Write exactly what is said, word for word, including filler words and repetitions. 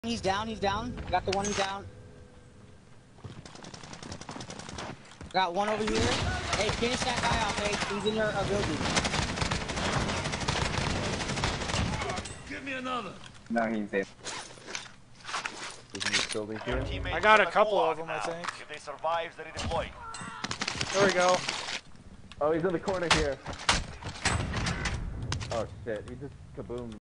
He's down, he's down. Got the one who's down. Got one over here. Hey, finish that guy off, hey. He's in your uh, building. Give me another. No, he's dead. I got a couple of them, I think. If they survive, they redeploy. There we go. Oh, he's in the corner here. Oh shit, he just kaboomed.